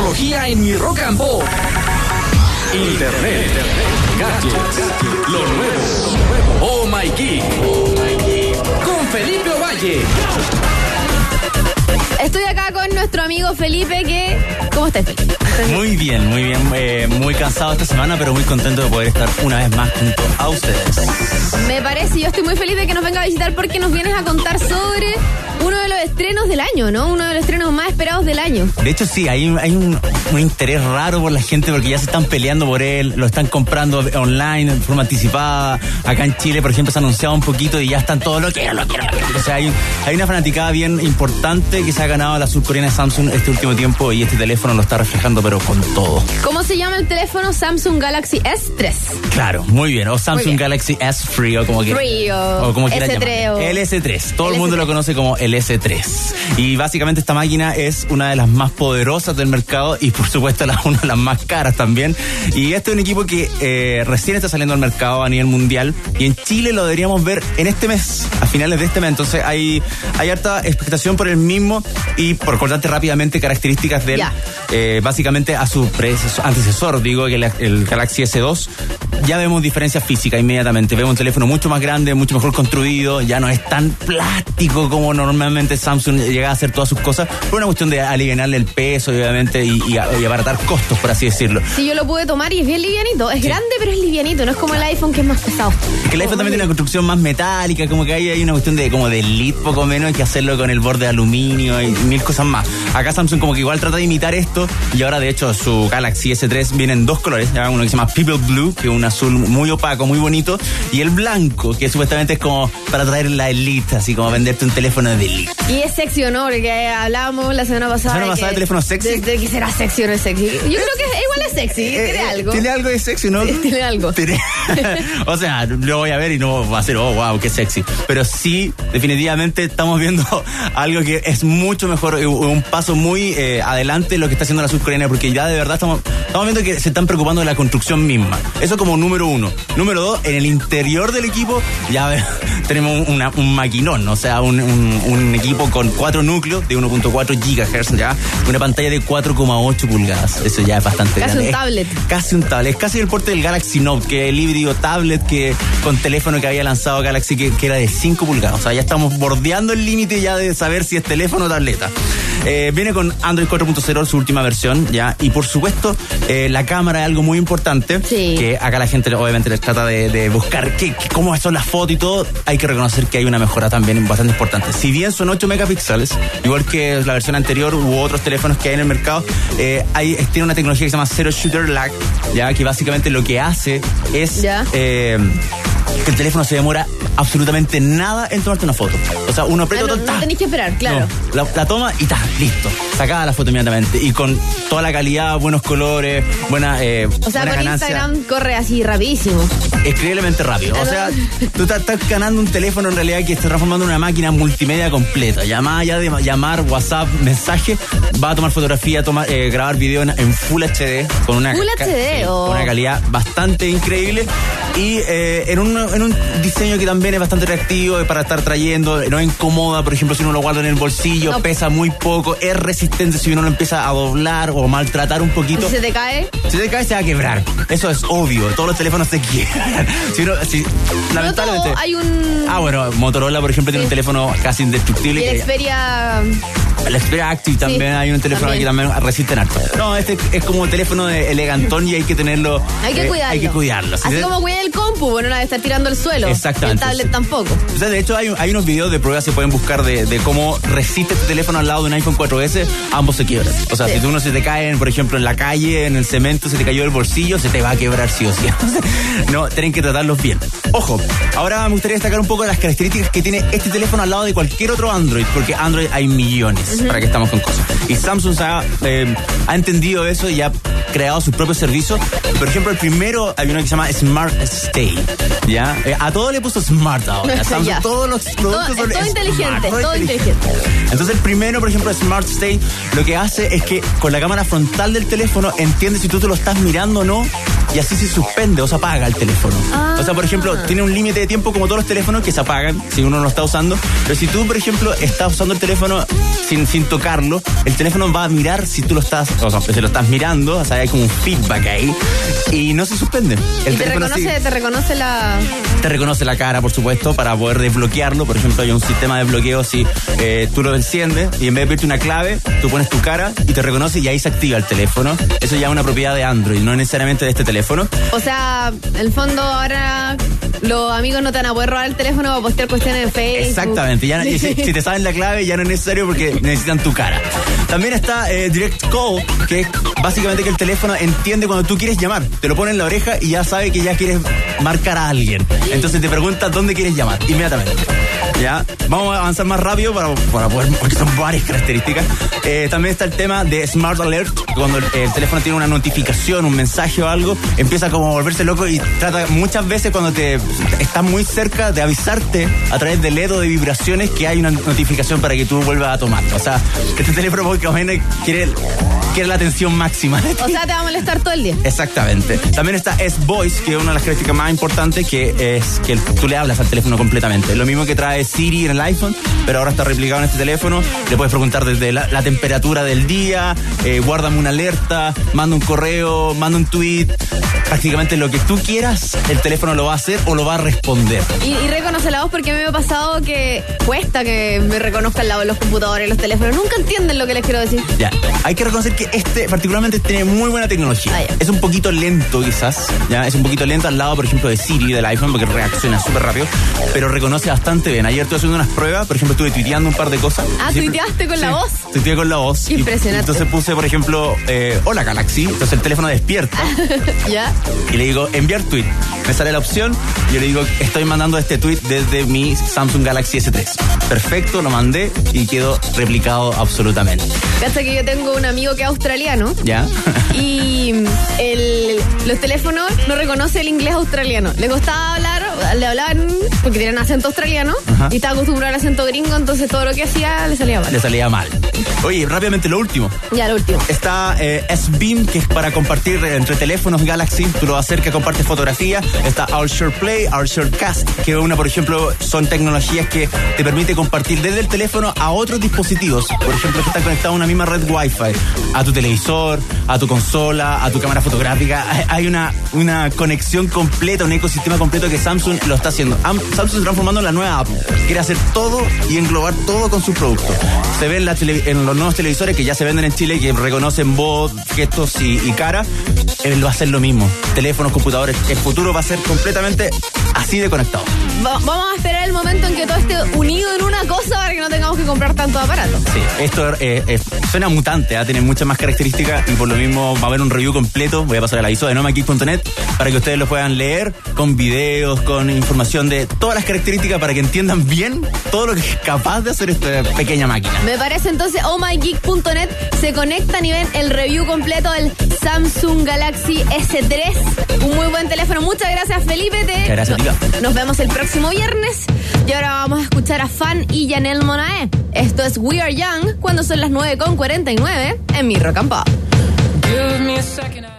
tecnología en mi Rock and Pop. Internet, gadgets, lo nuevo. Oh My Geek. Con Felipe Ovalle. Estoy acá con nuestro amigo Felipe, que... ¿Cómo estás, Felipe? Muy bien, muy bien. Muy cansado esta semana, pero muy contento de poder estar una vez más junto a ustedes. Me parece, yo estoy muy feliz de que nos venga a visitar porque nos vienes a contar sobre uno de los estrenos del año, ¿no? Uno de los estrenos más esperados del año. De hecho, sí, hay un interés raro por la gente porque ya se están peleando por él, lo están comprando online de forma anticipada. Acá en Chile, por ejemplo, se ha anunciado un poquito y ya están todos, lo quiero. O sea, hay una fanaticada bien importante que se ha ganado a la surcoreana Samsung este último tiempo y este teléfono lo está reflejando, pero con todo. ¿Cómo se llama el teléfono? Samsung Galaxy S3. Claro, muy bien. O Samsung Galaxy S3 o como quieran. O como quieran S3 llamar. El S3. Todo el mundo S3. lo conoce como el S3. Y básicamente esta máquina es una de las más poderosas del mercado y por supuesto una de las más caras también. Y este es un equipo que recién está saliendo al mercado a nivel mundial y en Chile lo deberíamos ver en este mes, a finales de este mes. Entonces hay harta expectación por el mismo y por contarte rápidamente características de él. Básicamente a su antecesor, digo, que el Galaxy S2, ya vemos diferencias físicas inmediatamente. Vemos un teléfono mucho más grande, mucho mejor construido, ya no es tan plástico como normalmente Samsung llega a hacer todas sus cosas, por una cuestión de aliviarle el peso, obviamente, y abaratar costos, por así decirlo. Sí, yo lo pude tomar y es bien livianito. Es grande, pero es livianito, no es como el iPhone que es más pesado. Es que el iPhone también tiene una construcción más metálica, como que hay una cuestión de como de elite poco menos, hay que hacerlo con el borde de aluminio y mil cosas más. Acá Samsung como que igual trata de imitar esto y ahora de hecho su Galaxy S3 viene en dos colores, ¿ya? Uno que se llama People Blue, que es un azul muy opaco, muy bonito, y el blanco, que supuestamente es como para traer la elite, así como venderte un teléfono de elite. Y es sexy o no, porque hablábamos la semana pasada. ¿La semana pasada de teléfono sexy? De que será sexy o no es sexy. Yo creo que igual es sexy, tiene algo. Tiene algo de sexy, ¿no? Sí, tiene algo. O sea, lo voy a ver y no va a ser, oh, wow, qué sexy. Pero sí, definitivamente estamos viendo algo que es mucho mejor, un paso muy adelante de lo que está haciendo la surcoreana, porque ya de verdad estamos viendo que se están preocupando de la construcción misma. Eso como número uno. Número dos, en el interior del equipo ya tenemos un maquinón, o sea, un equipo con 4 núcleos de 1.4 GHz, ya, una pantalla de 4,8 pulgadas. Eso ya es bastante grande. Casi un tablet. Casi un tablet. Es casi el porte del Galaxy Note, que es el híbrido tablet que con teléfono que había lanzado Galaxy, que era de 5 pulgadas. O sea, ya estamos bordeando el límite ya de saber si es teléfono o tableta. Viene con Android 4.0, su última versión, ya, y por supuesto la cámara es algo muy importante, que acá la gente obviamente les trata de buscar cómo son las fotos y todo. Hay que reconocer que hay una mejora también bastante importante. Si bien son 8 megapíxeles, igual que la versión anterior u otros teléfonos que hay en el mercado, tiene una tecnología que se llama Zero Shooter Lag, ya, que básicamente lo que hace es que el teléfono se demora absolutamente nada en tomarte una foto. O sea, uno aprieta no tenés que esperar, claro. No, la toma y listo. Sacada la foto inmediatamente. Y con toda la calidad, buenos colores, buena o sea, buena con ganancia. Instagram corre así rapidísimo. Increíblemente rápido. O sea, tú estás ganando un teléfono en realidad que está transformando en una máquina multimedia completa. Ya más allá de llamar, WhatsApp, mensaje, va a tomar fotografía, grabar video en Full HD con una calidad bastante increíble y en un diseño que también es bastante reactivo para estar trayendo, no incomoda, por ejemplo, si uno lo guarda en el bolsillo, pesa muy poco, es resistente si uno lo empieza a doblar o maltratar un poquito. ¿Si se te cae? Si se cae, se va a quebrar. Eso es obvio. Todos los teléfonos se quiebran. Lamentablemente. Hay un... bueno, Motorola, por ejemplo, tiene un teléfono casi indestructible. Y el Xperia... El Xperia Active también, hay un teléfono que también resiste en harto. No, este es como un teléfono elegantón y hay que tenerlo. Hay que cuidarlo. Hay que cuidarlo. Así como cuida el compu, bueno, la de estar tirando al suelo. Exactamente. El tablet tampoco. O sea, de hecho, hay unos videos de pruebas que pueden buscar de cómo resiste este teléfono al lado de un iPhone 4S, ambos se quiebran. O sea, si uno se te cae, por ejemplo, en la calle, en el cemento, se te cayó el bolsillo, se te va a quebrar sí o sí. No, tienen que tratarlos bien. Ojo, ahora me gustaría destacar un poco de las características que tiene este teléfono al lado de cualquier otro Android, porque Android hay millones, para que estamos con cosas. Y Samsung ha entendido eso y ha creado sus propios servicios. Por ejemplo, el primero hay uno que se llama Smart Stay, ¿ya? A todo le puso Smart ahora. Samsung, todos los productos son todo inteligente, Smart, todo inteligente. Entonces el primero, por ejemplo, Smart Stay, lo que hace es que con la cámara frontal del teléfono entiende si tú te lo estás mirando o no y así se suspende o se apaga el teléfono. O sea, por ejemplo, tiene un límite de tiempo como todos los teléfonos que se apagan si uno no lo está usando. Pero si tú, por ejemplo, estás usando el teléfono sin tocarlo, el teléfono va a mirar si tú lo estás, o sea, si lo estás mirando, o sea, hay como un feedback ahí y no se suspende. El ¿Y te reconoce la cara, por supuesto, para poder desbloquearlo? Por ejemplo, hay un sistema de bloqueo si tú lo enciendes y en vez de pedirte una clave, tú pones tu cara y te reconoce y ahí se activa el teléfono. Eso ya es una propiedad de Android, no necesariamente de este teléfono. O sea, en el fondo ahora los amigos no te van a poder robar el teléfono para postear cuestiones en Facebook. Exactamente, ya, si te saben la clave ya no es necesario porque necesitan tu cara. También está Direct Call, que es básicamente que el teléfono entiende cuando tú quieres llamar. Te lo pone en la oreja y ya sabe que ya quieres marcar a alguien. Entonces te pregunta dónde quieres llamar, inmediatamente. Ya, vamos a avanzar más rápido para poder, porque son varias características. También está el tema de Smart Alert, cuando el teléfono tiene una notificación, un mensaje o algo, empieza como a volverse loco y trata muchas veces cuando estás muy cerca de avisarte a través del LED o de vibraciones que hay una notificación para que tú vuelvas a tomar. O sea, este teléfono quiere la atención máxima. O sea, te va a molestar todo el día. Exactamente. También está S-Voice, que es una de las características más importantes, que es que tú le hablas al teléfono completamente. Lo mismo que trae Siri en el iPhone, pero ahora está replicado en este teléfono. Le puedes preguntar desde la temperatura del día, guárdame una alerta, manda un correo, manda un tweet. Prácticamente lo que tú quieras, el teléfono lo va a hacer o lo va a responder. Y reconoce la voz, porque a mí me ha pasado que cuesta que me reconozcan la voz los computadores, los teléfonos. Nunca entienden lo que les quiero decir. Ya, hay que reconocer que particularmente tiene muy buena tecnología. Es un poquito lento quizás, ya, es un poquito lento al lado, por ejemplo, de Siri del iPhone, porque reacciona súper rápido, pero reconoce bastante bien. Ayer estuve haciendo unas pruebas, por ejemplo, estuve tuiteando un par de cosas. ¿Tuiteaste con la voz? Tuiteé con la voz. Impresionante. Entonces puse, por ejemplo, hola Galaxy, entonces el teléfono despierta. ¿Ya? Y le digo, enviar tweet. Me sale la opción, y yo le digo, estoy mandando este tweet desde mi Samsung Galaxy S3. Perfecto, lo mandé y quedó replicado absolutamente. Cacha que yo tengo un amigo que es australiano. ¿Ya? Y los teléfonos no reconocen el inglés australiano. Le costaba hablar, le hablaban porque tienen acento australiano. Ajá. Y estaba acostumbrado al acento gringo, entonces todo lo que hacía le salía mal. Oye, rápidamente lo último. Ya, lo último. Está S-Beam, que es para compartir entre teléfonos Galaxy. Tú lo acercas, compartes fotografía. Está Our Play, Our Cast, que por ejemplo, son tecnologías que te permite compartir desde el teléfono a otros dispositivos. Por ejemplo, que está conectado a una misma red Wi-Fi, a tu televisor, a tu consola, a tu cámara fotográfica. Hay una conexión completa, un ecosistema completo que Samsung lo está haciendo. Samsung se está transformando en la nueva Apple. Quiere hacer todo y englobar todo con sus productos. Se ve en los nuevos televisores que ya se venden en Chile, que reconocen voz, gestos y cara. Él va a hacer lo mismo. Teléfonos, computadores. El futuro va a ser completamente así de conectado. Vamos a esperar el momento en que todo esté unido en una cosa para que no tengamos que comprar tantos aparatos. Sí, esto suena mutante, tiene muchas más características y por lo mismo va a haber un review completo. Voy a pasar el aviso de nomageek.net para que ustedes lo puedan leer con videos, con información de todas las características para que entiendan bien todo lo que es capaz de hacer esta pequeña máquina. Me parece entonces ohmygeek.net, se conectan y ven el review completo del Samsung Galaxy S3. Un muy buen teléfono. Muchas gracias, Felipe. Gracias, tía. Nos vemos el próximo viernes. Y ahora vamos a escuchar a Fan y Janelle Monáe. Esto es We Are Young, cuando son las 9:49 en mi Rock and Pop. Give me a second.